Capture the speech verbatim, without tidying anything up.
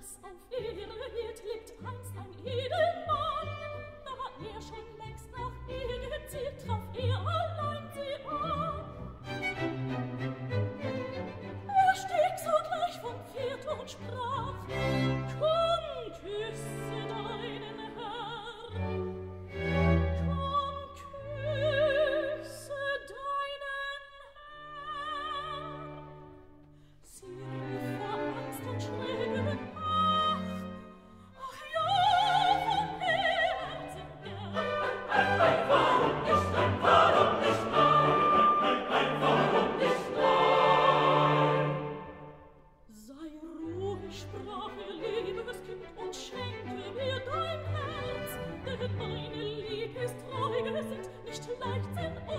das auf Ehre hielt, lebt einst ein Edelmann. Da er schon längst nach ihr gezielt, traf er allein sie an. Er stieg sogleich vom Pferd und sprach: Komm, küsse deinen Herrn. Komm, küsse deinen Herrn. Sie rief vor Angst und schrägen: Ach, ach ja, von Herzen gern. Ein warum nicht, ein warum nicht, nein. Ein warum nicht, nein. Sei ruhig, sprach ihr liebes Kind, und schenke mir dein Herz, denn meine Lieb ist treu gesinnt, nicht Leichtsinn